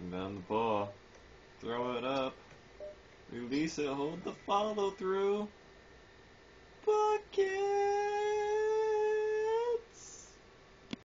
Down the ball. Throw it up. Release it. Hold the follow through. Bucket!